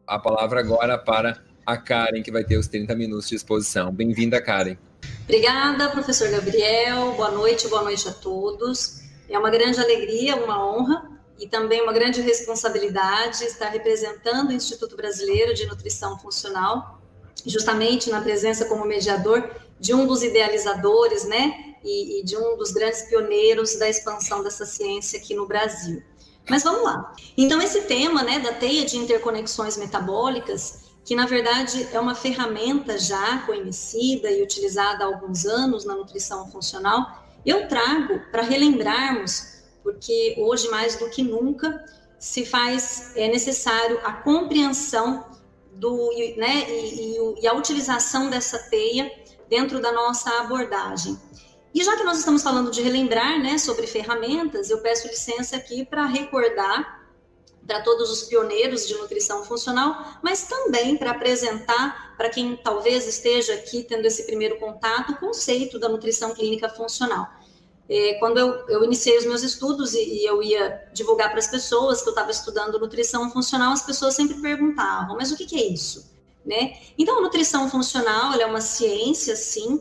a palavra agora para a Karen, que vai ter os 30 minutos de exposição. Bem-vinda, Karen. Obrigada, professor Gabriel. Boa noite a todos. É uma grande alegria, uma honra e também uma grande responsabilidade estar representando o Instituto Brasileiro de Nutrição Funcional, justamente na presença como mediador de um dos idealizadores, né, e de um dos grandes pioneiros da expansão dessa ciência aqui no Brasil. Mas vamos lá. Então, esse tema, né, da teia de interconexões metabólicas, que na verdade é uma ferramenta já conhecida e utilizada há alguns anos na nutrição funcional, eu trago para relembrarmos, porque hoje mais do que nunca é necessário a compreensão e a utilização dessa teia dentro da nossa abordagem. E já que nós estamos falando de relembrar, né, sobre ferramentas, eu peço licença aqui para recordar para todos os pioneiros de nutrição funcional, mas também para apresentar para quem talvez esteja aqui tendo esse primeiro contato, o conceito da nutrição clínica funcional. Quando eu iniciei os meus estudos e eu ia divulgar para as pessoas que eu estava estudando nutrição funcional, as pessoas sempre perguntavam, mas o que é isso? Né? Então, a nutrição funcional ela é uma ciência, sim,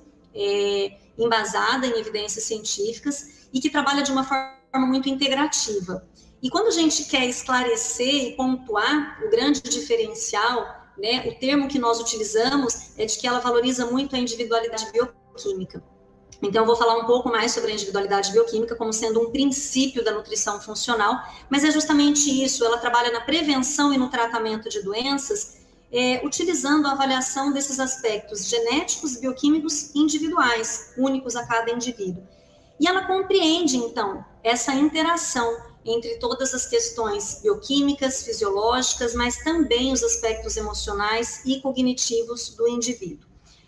embasada em evidências científicas e que trabalha de uma forma muito integrativa. E quando a gente quer esclarecer e pontuar o grande diferencial, né, o termo que nós utilizamos é de que ela valoriza muito a individualidade bioquímica. Então, eu vou falar um pouco mais sobre a individualidade bioquímica como sendo um princípio da nutrição funcional, mas é justamente isso, ela trabalha na prevenção e no tratamento de doenças, utilizando a avaliação desses aspectos genéticos, bioquímicos individuais, únicos a cada indivíduo. E ela compreende, então, essa interação entre todas as questões bioquímicas, fisiológicas, mas também os aspectos emocionais e cognitivos do indivíduo.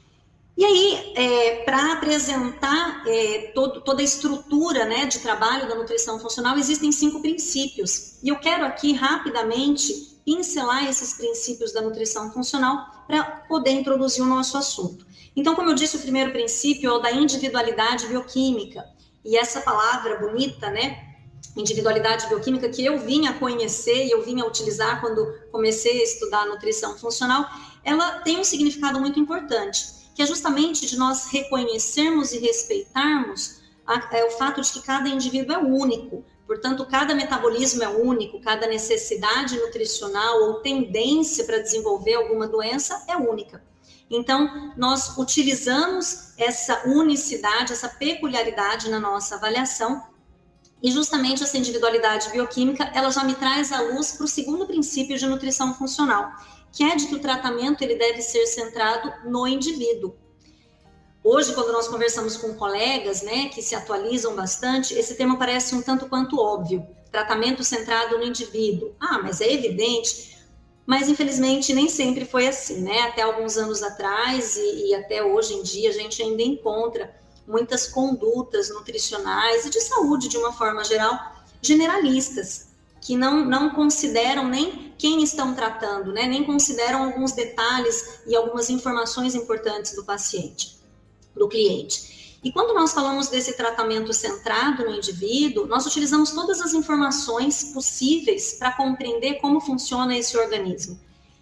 E aí, para apresentar toda a estrutura, né, de trabalho da nutrição funcional, existem 5 princípios. E eu quero aqui, rapidamente, pincelar esses princípios da nutrição funcional para poder introduzir o nosso assunto. Então, como eu disse, o primeiro princípio é o da individualidade bioquímica. E essa palavra bonita, né, individualidade bioquímica, que eu vim a conhecer e eu vim a utilizar quando comecei a estudar nutrição funcional, ela tem um significado muito importante, que é justamente de nós reconhecermos e respeitarmos o fato de que cada indivíduo é único, portanto, cada metabolismo é único, cada necessidade nutricional ou tendência para desenvolver alguma doença é única. Então, nós utilizamos essa unicidade, essa peculiaridade na nossa avaliação, e justamente essa individualidade bioquímica, ela já me traz à luz para o segundo princípio de nutrição funcional, que é de que o tratamento ele deve ser centrado no indivíduo. Hoje, quando nós conversamos com colegas, né, que se atualizam bastante, esse tema parece um tanto quanto óbvio, tratamento centrado no indivíduo. Ah, mas é evidente, mas infelizmente nem sempre foi assim, né? Até alguns anos atrás e até hoje em dia a gente ainda encontra muitas condutas nutricionais e de saúde de uma forma geral, generalistas, que não consideram nem quem estão tratando, né? Nem consideram alguns detalhes e algumas informações importantes do paciente, do cliente. E quando nós falamos desse tratamento centrado no indivíduo, nós utilizamos todas as informações possíveis para compreender como funciona esse organismo.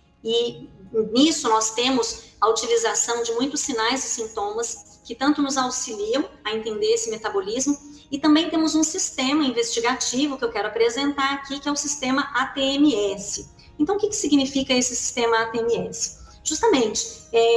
E nisso nós temos a utilização de muitos sinais e sintomas que tanto nos auxiliam a entender esse metabolismo, e também temos um sistema investigativo que eu quero apresentar aqui, que é o sistema ATMS. Então, o que significa esse sistema ATMS? Justamente,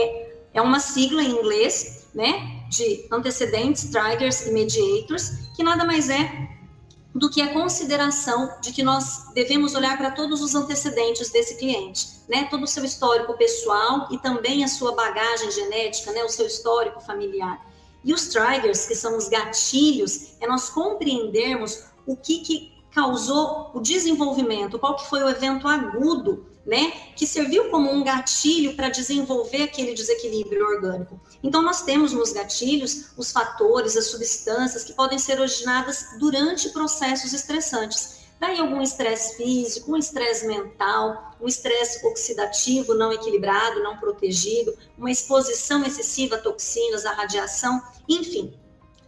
é uma sigla em inglês, né, de antecedentes, triggers e mediators, que nada mais é do que a consideração de que nós devemos olhar para todos os antecedentes desse cliente, né? Todo o seu histórico pessoal e também a sua bagagem genética, né? O seu histórico familiar. E os triggers, que são os gatilhos, é nós compreendermos o que causou o desenvolvimento, qual que foi o evento agudo, né, que serviu como um gatilho para desenvolver aquele desequilíbrio orgânico. Então, nós temos nos gatilhos os fatores, as substâncias que podem ser originadas durante processos estressantes. Daí algum estresse físico, um estresse mental, um estresse oxidativo não equilibrado, não protegido, uma exposição excessiva a toxinas, a radiação, enfim.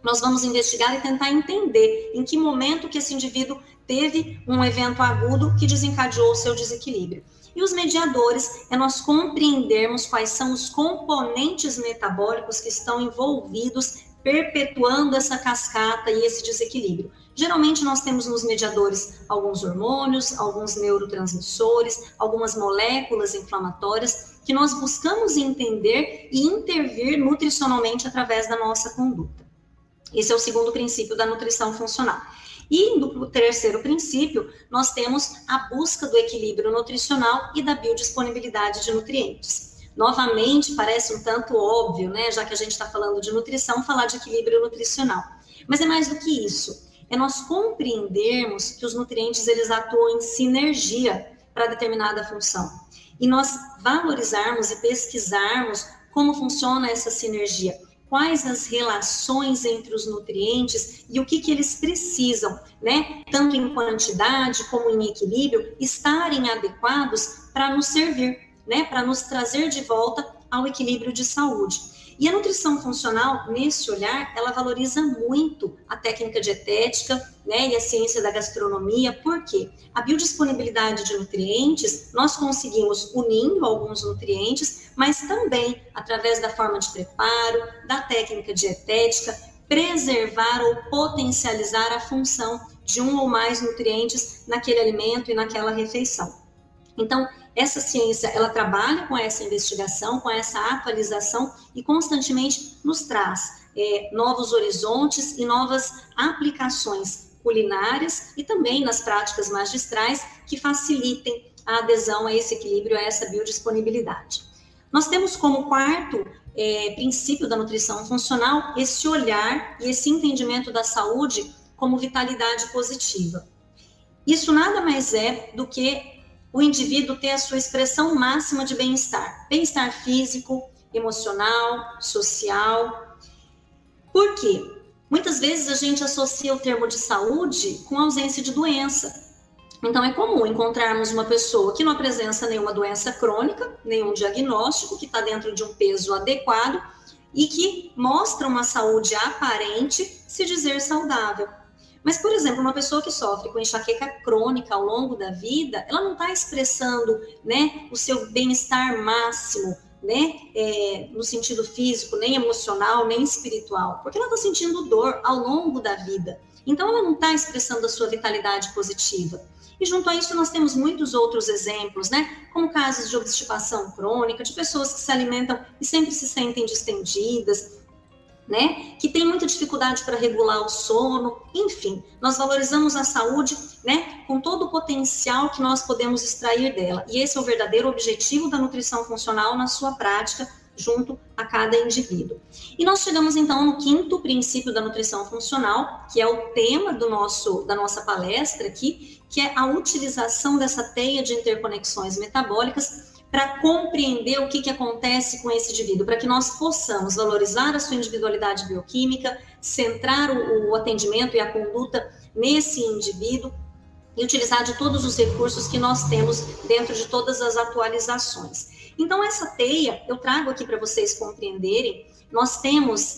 nós vamos investigar e tentar entender em que momento que esse indivíduo teve um evento agudo que desencadeou o seu desequilíbrio. E os mediadores é nós compreendermos quais são os componentes metabólicos que estão envolvidos, perpetuando essa cascata e esse desequilíbrio. Geralmente nós temos nos mediadores alguns hormônios, alguns neurotransmissores, algumas moléculas inflamatórias que nós buscamos entender e intervir nutricionalmente através da nossa conduta. Esse é o segundo princípio da nutrição funcional. E no terceiro princípio, nós temos a busca do equilíbrio nutricional e da biodisponibilidade de nutrientes. Novamente, parece um tanto óbvio, né? Já que a gente está falando de nutrição, falar de equilíbrio nutricional. Mas é mais do que isso. É nós compreendermos que os nutrientes, eles atuam em sinergia para determinada função. E nós valorizarmos e pesquisarmos como funciona essa sinergia. Quais as relações entre os nutrientes e o que eles precisam, né? Tanto em quantidade como em equilíbrio, estarem adequados para nos servir, né? Para nos trazer de volta ao equilíbrio de saúde. E a nutrição funcional, nesse olhar, ela valoriza muito a técnica dietética, né, e a ciência da gastronomia. Por quê? A biodisponibilidade de nutrientes, nós conseguimos unindo alguns nutrientes, mas também, através da forma de preparo, da técnica dietética, preservar ou potencializar a função de um ou mais nutrientes naquele alimento e naquela refeição. Então, essa ciência, ela trabalha com essa investigação, com essa atualização e constantemente nos traz novos horizontes e novas aplicações culinárias e também nas práticas magistrais que facilitem a adesão a esse equilíbrio, a essa biodisponibilidade. Nós temos como quarto princípio da nutrição funcional esse olhar e esse entendimento da saúde como vitalidade positiva. Isso nada mais é do que o indivíduo ter a sua expressão máxima de bem-estar. Bem-estar físico, emocional, social. Por quê? Muitas vezes a gente associa o termo de saúde com ausência de doença. Então é comum encontrarmos uma pessoa que não apresenta nenhuma doença crônica, nenhum diagnóstico, que está dentro de um peso adequado e que mostra uma saúde aparente se dizer saudável. Mas, por exemplo, uma pessoa que sofre com enxaqueca crônica ao longo da vida, ela não está expressando, né, o seu bem-estar máximo, né, no sentido físico, nem emocional, nem espiritual, porque ela está sentindo dor ao longo da vida. Então, ela não está expressando a sua vitalidade positiva. E junto a isso, nós temos muitos outros exemplos, né, como casos de obstipação crônica, de pessoas que se alimentam e sempre se sentem distendidas, né, que tem muita dificuldade para regular o sono, enfim, nós valorizamos a saúde, né, com todo o potencial que nós podemos extrair dela. E esse é o verdadeiro objetivo da nutrição funcional na sua prática, junto a cada indivíduo. E nós chegamos então no quinto princípio da nutrição funcional, que é o tema da nossa palestra aqui, que é a utilização dessa teia de interconexões metabólicas para compreender o que acontece com esse indivíduo, para que nós possamos valorizar a sua individualidade bioquímica, centrar o atendimento e a conduta nesse indivíduo e utilizar de todos os recursos que nós temos dentro de todas as atualizações. Então, essa teia, eu trago aqui para vocês compreenderem, nós temos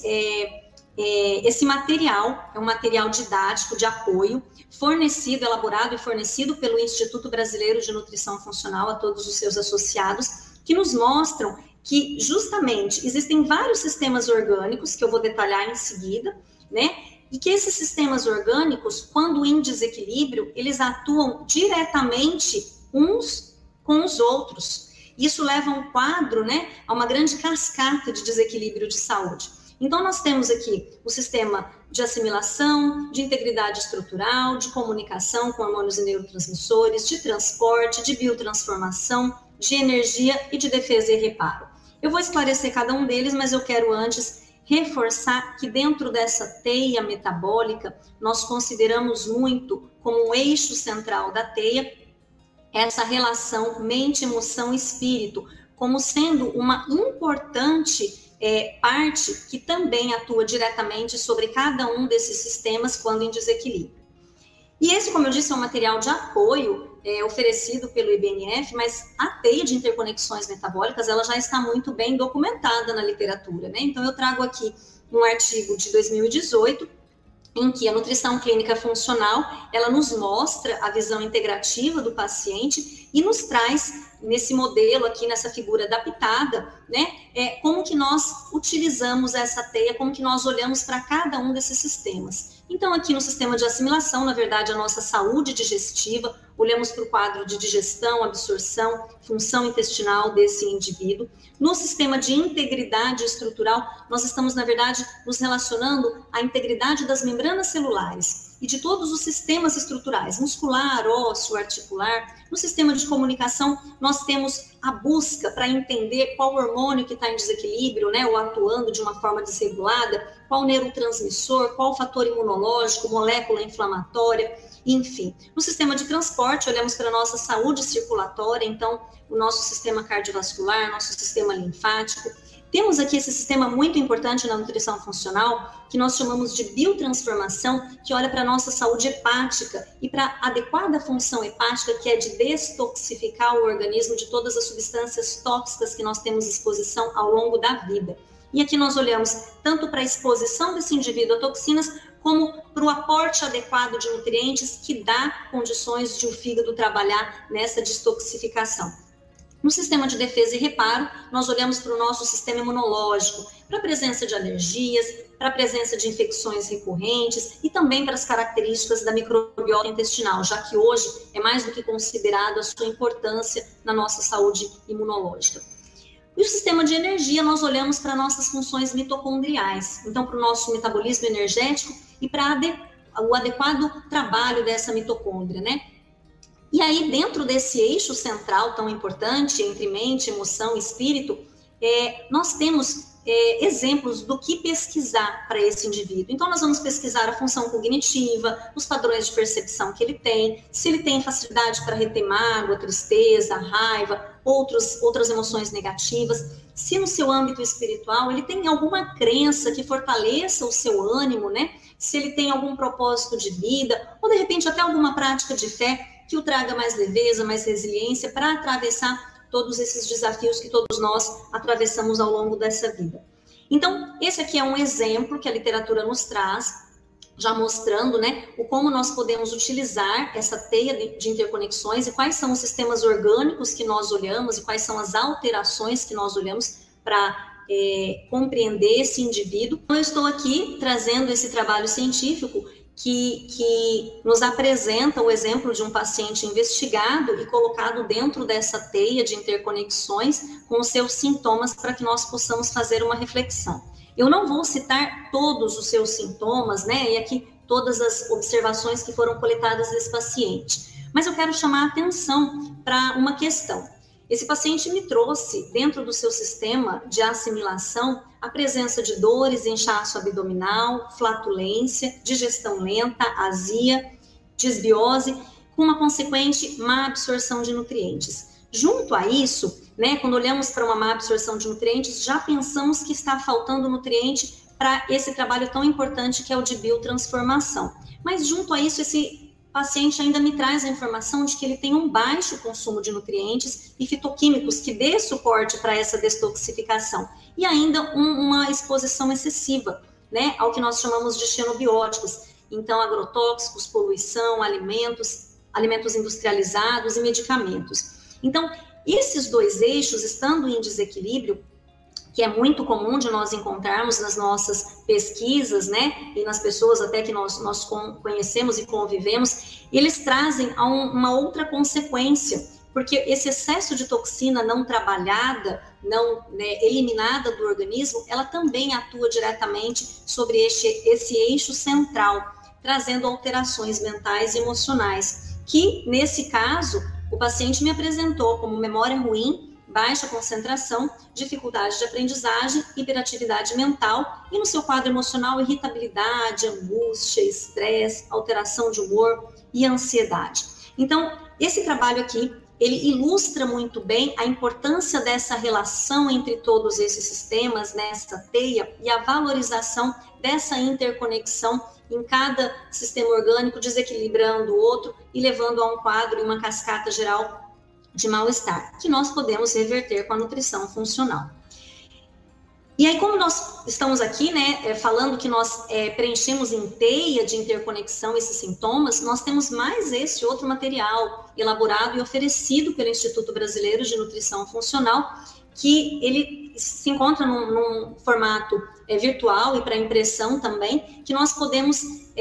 esse material, é um material didático de apoio, elaborado e fornecido pelo Instituto Brasileiro de Nutrição Funcional a todos os seus associados, que nos mostram que justamente existem vários sistemas orgânicos, que eu vou detalhar em seguida, né? E que esses sistemas orgânicos, quando em desequilíbrio, eles atuam diretamente uns com os outros. Isso leva a um quadro, né, a uma grande cascata de desequilíbrio de saúde. Então, nós temos aqui o sistema de assimilação, de integridade estrutural, de comunicação com hormônios e neurotransmissores, de transporte, de biotransformação, de energia e de defesa e reparo. Eu vou esclarecer cada um deles, mas eu quero antes reforçar que dentro dessa teia metabólica, nós consideramos muito como um eixo central da teia essa relação mente, emoção e espírito, como sendo uma importante parte que também atua diretamente sobre cada um desses sistemas quando em desequilíbrio. E esse, como eu disse, é um material de apoio oferecido pelo IBNF, mas a teia de interconexões metabólicas ela já está muito bem documentada na literatura, né? Então eu trago aqui um artigo de 2018, em que a nutrição clínica funcional, ela nos mostra a visão integrativa do paciente e nos traz, nesse modelo aqui, nessa figura adaptada, né, como que nós utilizamos essa teia, como que nós olhamos para cada um desses sistemas. Então, aqui no sistema de assimilação, na verdade, a nossa saúde digestiva, olhamos para o quadro de digestão, absorção, função intestinal desse indivíduo. No sistema de integridade estrutural, nós estamos, na verdade, nos relacionando à integridade das membranas celulares e de todos os sistemas estruturais, muscular, ósseo, articular. No sistema de comunicação, nós temos a busca para entender qual hormônio que está em desequilíbrio, né, ou atuando de uma forma desregulada, qual neurotransmissor, qual fator imunológico, molécula inflamatória, enfim. No sistema de transporte, olhamos para a nossa saúde circulatória, então, o nosso sistema cardiovascular, nosso sistema linfático. Temos aqui esse sistema muito importante na nutrição funcional, que nós chamamos de biotransformação, que olha para a nossa saúde hepática e para a adequada função hepática, que é de destoxificar o organismo de todas as substâncias tóxicas que nós temos exposição ao longo da vida. E aqui nós olhamos tanto para a exposição desse indivíduo a toxinas, como para o aporte adequado de nutrientes que dá condições de o fígado trabalhar nessa destoxificação. No sistema de defesa e reparo, nós olhamos para o nosso sistema imunológico, para a presença de alergias, para a presença de infecções recorrentes e também para as características da microbiota intestinal, já que hoje é mais do que considerado a sua importância na nossa saúde imunológica. E o sistema de energia, nós olhamos para nossas funções mitocondriais, então para o nosso metabolismo energético e para o adequado trabalho dessa mitocôndria, né? E aí, dentro desse eixo central tão importante, entre mente, emoção e espírito, nós temos exemplos do que pesquisar para esse indivíduo. Então, nós vamos pesquisar a função cognitiva, os padrões de percepção que ele tem, se ele tem facilidade para reter mágoa, tristeza, raiva, outras emoções negativas, se no seu âmbito espiritual ele tem alguma crença que fortaleça o seu ânimo, né? Se ele tem algum propósito de vida, ou de repente até alguma prática de fé que o traga mais leveza, mais resiliência para atravessar todos esses desafios que todos nós atravessamos ao longo dessa vida. Então, esse aqui é um exemplo que a literatura nos traz, já mostrando, né, o como nós podemos utilizar essa teia de interconexões e quais são os sistemas orgânicos que nós olhamos e quais são as alterações que nós olhamos para compreender esse indivíduo. Então, eu estou aqui trazendo esse trabalho científico que nos apresenta o exemplo de um paciente investigado e colocado dentro dessa teia de interconexões com os seus sintomas para que nós possamos fazer uma reflexão. Eu não vou citar todos os seus sintomas, né, e aqui todas as observações que foram coletadas desse paciente, mas eu quero chamar a atenção para uma questão. Esse paciente me trouxe, dentro do seu sistema de assimilação, a presença de dores, inchaço abdominal, flatulência, digestão lenta, azia, disbiose, com uma consequente má absorção de nutrientes. Junto a isso, né, quando olhamos para uma má absorção de nutrientes, já pensamos que está faltando nutriente para esse trabalho tão importante que é o de biotransformação. Mas junto a isso, esse paciente ainda me traz a informação de que ele tem um baixo consumo de nutrientes e fitoquímicos que dê suporte para essa detoxificação e ainda uma exposição excessiva, né, ao que nós chamamos de xenobióticos, então agrotóxicos, poluição, alimentos industrializados e medicamentos. Então, esses dois eixos estando em desequilíbrio, que é muito comum de nós encontrarmos nas nossas pesquisas, né, e nas pessoas até que nós conhecemos e convivemos, eles trazem uma outra consequência, porque esse excesso de toxina não trabalhada, não, né, eliminada do organismo, ela também atua diretamente sobre esse eixo central, trazendo alterações mentais e emocionais, que, nesse caso, o paciente me apresentou como memória ruim, baixa concentração, dificuldade de aprendizagem, hiperatividade mental e no seu quadro emocional, irritabilidade, angústia, estresse, alteração de humor e ansiedade. Então, esse trabalho aqui, ele ilustra muito bem a importância dessa relação entre todos esses sistemas, nessa teia, e a valorização dessa interconexão em cada sistema orgânico, desequilibrando o outro e levando a um quadro e uma cascata geral de mal-estar, que nós podemos reverter com a nutrição funcional. E aí, como nós estamos aqui, né, falando que nós preenchemos em teia de interconexão esses sintomas, nós temos mais esse outro material elaborado e oferecido pelo Instituto Brasileiro de Nutrição Funcional, que ele se encontra num formato virtual e para impressão também, que nós podemos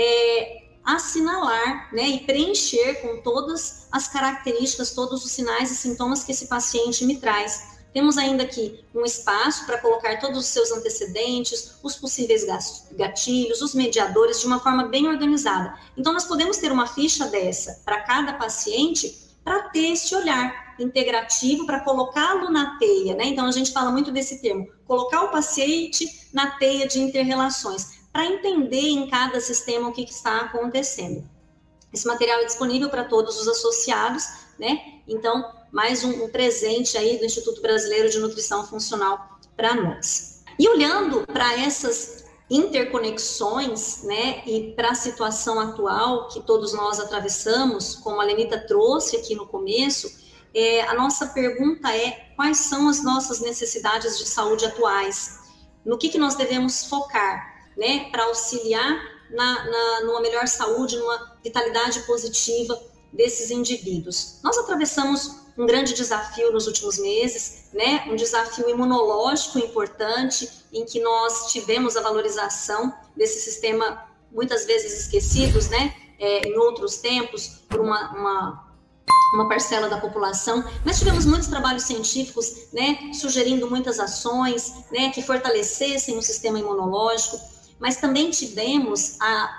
assinalar, né, e preencher com todas as características, todos os sinais e sintomas que esse paciente me traz. Temos ainda aqui um espaço para colocar todos os seus antecedentes, os possíveis gatilhos, os mediadores, de uma forma bem organizada. Então, nós podemos ter uma ficha dessa para cada paciente para ter esse olhar integrativo, para colocá-lo na teia, né? Então, a gente fala muito desse termo, colocar o paciente na teia de interrelações, para entender em cada sistema o que está acontecendo. Esse material é disponível para todos os associados, né? Então, mais um presente aí do Instituto Brasileiro de Nutrição Funcional para nós. E olhando para essas interconexões, né, e para a situação atual que todos nós atravessamos, como a Lenita trouxe aqui no começo, a nossa pergunta é: quais são as nossas necessidades de atuais? No que nós devemos focar, né, para auxiliar numa melhor saúde, numa vitalidade positiva desses indivíduos? Nós atravessamos um grande desafio nos últimos meses, né? Um desafio imunológico importante, em que nós tivemos a valorização desse sistema, muitas vezes esquecidos, né? Em outros tempos, por uma parcela da população, mas tivemos muitos trabalhos científicos, né? Sugerindo muitas ações, né? Que fortalecessem o sistema imunológico, mas também tivemos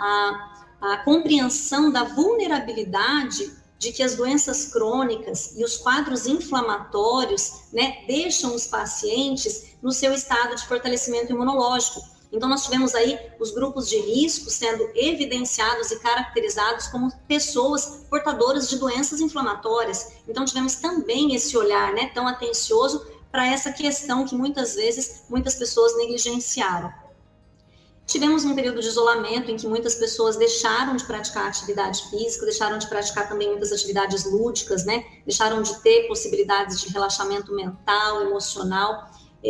a compreensão da vulnerabilidade de que as doenças crônicas e os quadros inflamatórios, né, deixam os pacientes no seu estado de fortalecimento imunológico. Então, nós tivemos aí os grupos de risco sendo evidenciados e caracterizados como pessoas portadoras de doenças inflamatórias. Então, tivemos também esse olhar, né, tão atencioso para essa questão que muitas vezes muitas pessoas negligenciaram. Tivemos um período de isolamento em que muitas pessoas deixaram de praticar atividade física, deixaram de praticar também muitas atividades lúdicas, né? Deixaram de ter possibilidades de relaxamento mental, emocional.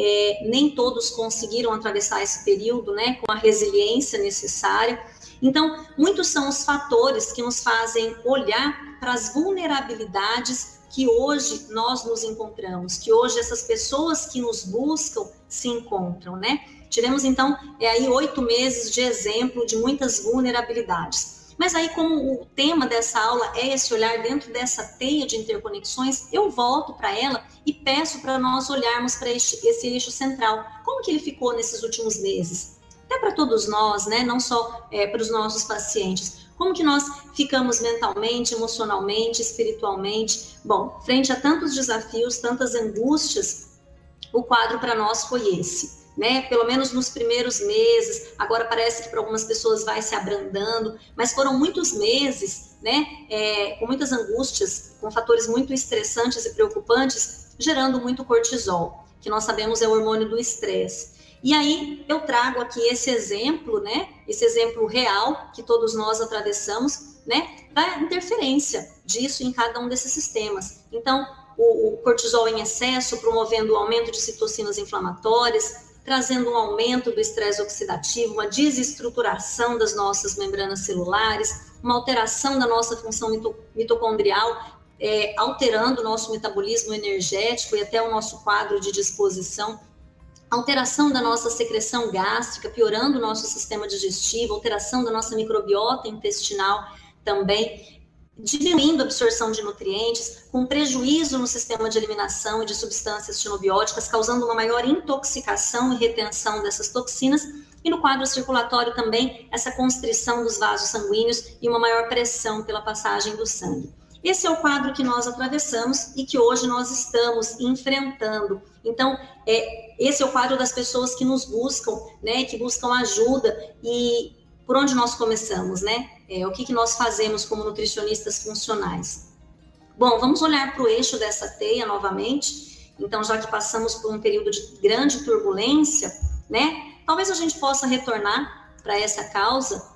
Nem todos conseguiram atravessar esse período, né, com a resiliência necessária. Então, muitos são os fatores que nos fazem olhar para as vulnerabilidades que hoje nós nos encontramos, que hoje essas pessoas que nos buscam se encontram, né? Tivemos, então, aí 8 meses de exemplo de muitas vulnerabilidades. Mas aí, como o tema dessa aula é esse olhar dentro dessa teia de interconexões, eu volto para ela e peço para nós olharmos para esse eixo central. Como que ele ficou nesses últimos meses? Até para todos nós, né? Não só para os nossos pacientes. Como que nós ficamos mentalmente, emocionalmente, espiritualmente? Bom, frente a tantos desafios, tantas angústias, o quadro para nós foi esse. Né, pelo menos nos primeiros meses, agora parece que para algumas pessoas vai se abrandando, mas foram muitos meses, né, com muitas angústias, com fatores muito estressantes e preocupantes, gerando muito cortisol, que nós sabemos é o hormônio do estresse. E aí eu trago aqui esse exemplo, né, esse exemplo real que todos nós atravessamos, né, da interferência disso em cada um desses sistemas. Então, o cortisol em excesso, promovendo o aumento de citocinas inflamatórias, trazendo um aumento do estresse oxidativo, uma desestruturação das nossas membranas celulares, uma alteração da nossa função mitocondrial, alterando o nosso metabolismo energético e até o nosso quadro de disposição, alteração da nossa secreção gástrica, piorando o nosso sistema digestivo, alteração da nossa microbiota intestinal também, diminuindo a absorção de nutrientes, com prejuízo no sistema de eliminação e de substâncias xenobióticas, causando uma maior intoxicação e retenção dessas toxinas, e no quadro circulatório também essa constrição dos vasos sanguíneos e uma maior pressão pela passagem do sangue. Esse é o quadro que nós atravessamos e que hoje nós estamos enfrentando. Então, esse é o quadro das pessoas que nos buscam, né, que buscam ajuda. E por onde nós começamos, né? O que nós fazemos como nutricionistas funcionais? Bom, vamos olhar para o eixo dessa teia novamente. Então, já que passamos por um período de grande turbulência, né? Talvez a gente possa retornar para essa causa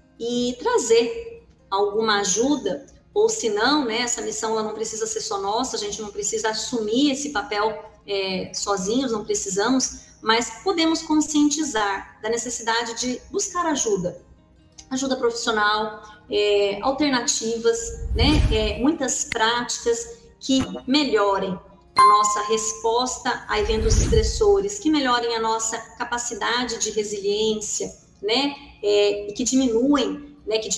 e trazer alguma ajuda, ou se não, né? Essa missão ela não precisa ser só nossa, a gente não precisa assumir esse papel sozinhos, não precisamos, mas podemos conscientizar da necessidade de buscar ajuda profissional, alternativas, né, muitas práticas que melhorem a nossa resposta a eventos estressores, que melhorem a nossa capacidade de resiliência, né, e que diminuam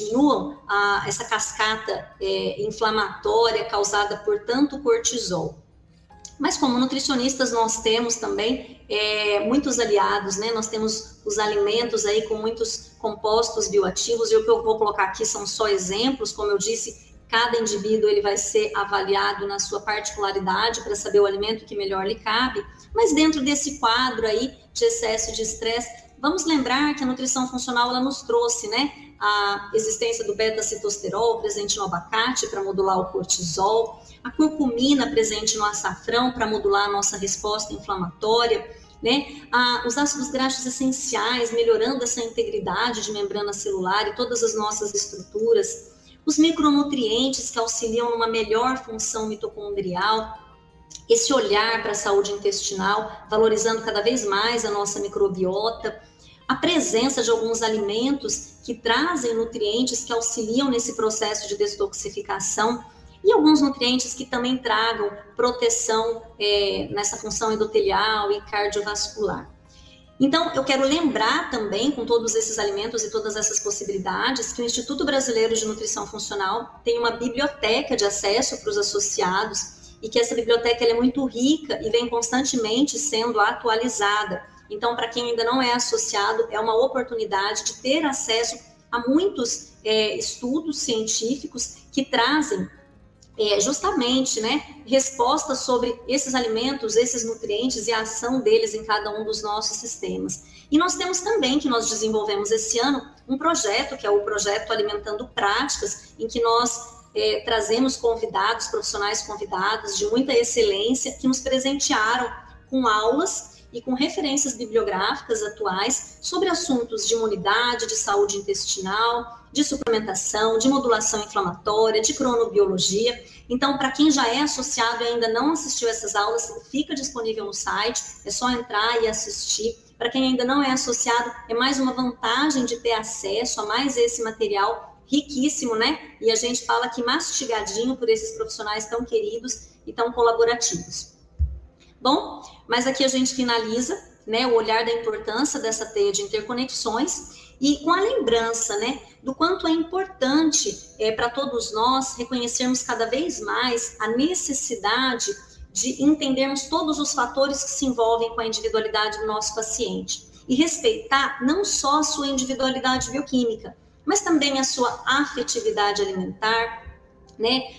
essa cascata inflamatória causada por tanto cortisol. Mas como nutricionistas nós temos também muitos aliados, né? Nós temos os alimentos aí com muitos compostos bioativos, e o que eu vou colocar aqui são só exemplos, como eu disse, cada indivíduo ele vai ser avaliado na sua particularidade para saber o alimento que melhor lhe cabe, mas dentro desse quadro aí de excesso de estresse, vamos lembrar que a nutrição funcional ela nos trouxe, né, a existência do beta-citosterol presente no abacate para modular o cortisol, a curcumina presente no açafrão para modular a nossa resposta inflamatória, né? Os ácidos graxos essenciais melhorando essa integridade de membrana celular e todas as nossas estruturas, os micronutrientes que auxiliam numa melhor função mitocondrial, esse olhar para a saúde intestinal, valorizando cada vez mais a nossa microbiota, a presença de alguns alimentos que trazem nutrientes que auxiliam nesse processo de detoxificação e alguns nutrientes que também tragam proteção nessa função endotelial e cardiovascular. Então, eu quero lembrar também, com todos esses alimentos e todas essas possibilidades, que o Instituto Brasileiro de Nutrição Funcional tem uma biblioteca de acesso para os associados e que essa biblioteca ela é muito rica e vem constantemente sendo atualizada. Então, para quem ainda não é associado, é uma oportunidade de ter acesso a muitos estudos científicos que trazem justamente, né, respostas sobre esses alimentos, esses nutrientes e a ação deles em cada um dos nossos sistemas. E nós temos também, que nós desenvolvemos esse ano, um projeto, que é o projeto Alimentando Práticas, em que nós trazemos convidados, profissionais convidados de muita excelência, que nos presentearam com aulas e com referências bibliográficas atuais sobre assuntos de imunidade, de saúde intestinal, de suplementação, de modulação inflamatória, de cronobiologia. Então, para quem já é associado e ainda não assistiu essas aulas, fica disponível no site, é só entrar e assistir. Para quem ainda não é associado, é mais uma vantagem de ter acesso a mais esse material riquíssimo, né? E a gente fala aqui mastigadinho por esses profissionais tão queridos e tão colaborativos. Bom, mas aqui a gente finaliza, né, o olhar da importância dessa teia de interconexões e com a lembrança, né, do quanto é importante para todos nós reconhecermos cada vez mais a necessidade de entendermos todos os fatores que se envolvem com a individualidade do nosso paciente e respeitar não só a sua individualidade bioquímica, mas também a sua afetividade alimentar, né,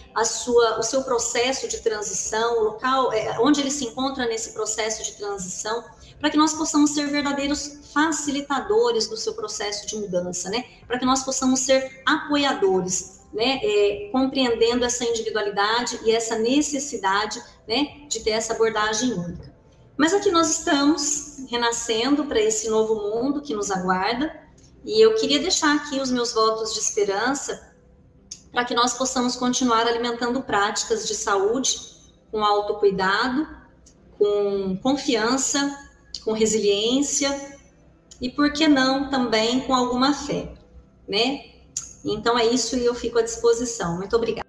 o seu processo de transição, o local onde ele se encontra nesse processo de transição, para que nós possamos ser verdadeiros facilitadores do seu processo de mudança, né, para que nós possamos ser apoiadores, né, compreendendo essa individualidade e essa necessidade, né, de ter essa abordagem única. Mas aqui nós estamos renascendo para esse novo mundo que nos aguarda, e eu queria deixar aqui os meus votos de esperança para que nós possamos continuar alimentando práticas de saúde com autocuidado, com confiança, com resiliência e, por que não, também com alguma fé, né? Então é isso e eu fico à disposição. Muito obrigada.